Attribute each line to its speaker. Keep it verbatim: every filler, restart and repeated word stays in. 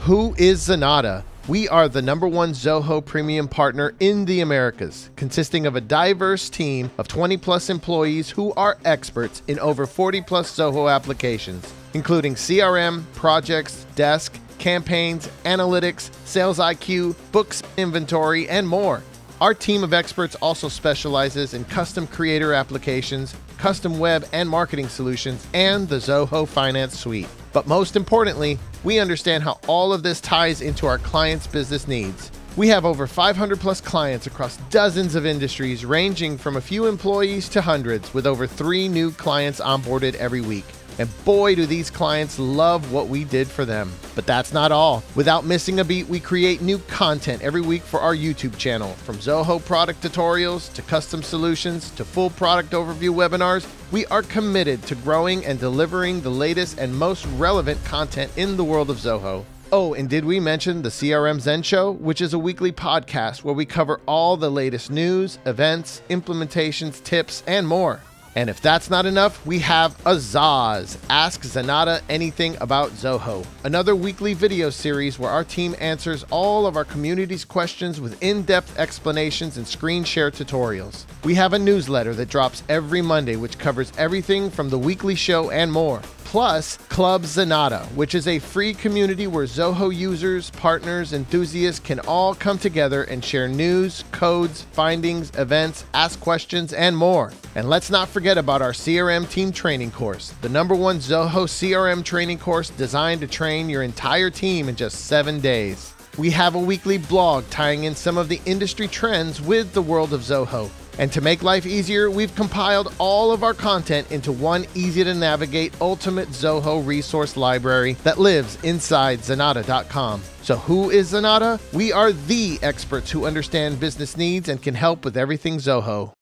Speaker 1: Who is Zenatta? We are the number one Zoho Premium Partner in the Americas, consisting of a diverse team of twenty plus employees who are experts in over forty plus Zoho applications, including C R M, projects, desk, campaigns, analytics, sales I Q, books, inventory, and more. Our team of experts also specializes in custom creator applications, custom web and marketing solutions, and the Zoho Finance Suite. But most importantly, we understand how all of this ties into our clients' business needs. We have over five hundred plus clients across dozens of industries, ranging from a few employees to hundreds, with over three new clients onboarded every week. And boy, do these clients love what we did for them. But that's not all. Without missing a beat, we create new content every week for our YouTube channel. From Zoho product tutorials to custom solutions to full product overview webinars, we are committed to growing and delivering the latest and most relevant content in the world of Zoho. Oh, and did we mention the C R M Zen Show, which is a weekly podcast where we cover all the latest news, events, implementations, tips, and more. And if that's not enough, we have a Zaz, Ask Zenatta Anything About Zoho, another weekly video series where our team answers all of our community's questions with in-depth explanations and screen share tutorials. We have a newsletter that drops every Monday, which covers everything from the weekly show and more. Plus, Club Zenatta, which is a free community where Zoho users, partners, enthusiasts can all come together and share news, codes, findings, events, ask questions, and more. And let's not forget about our C R M team training course, the number one Zoho C R M training course designed to train your entire team in just seven days. We have a weekly blog tying in some of the industry trends with the world of Zoho. And to make life easier, we've compiled all of our content into one easy-to-navigate ultimate Zoho resource library that lives inside Zenatta dot com. So who is Zenatta? We are the experts who understand business needs and can help with everything Zoho.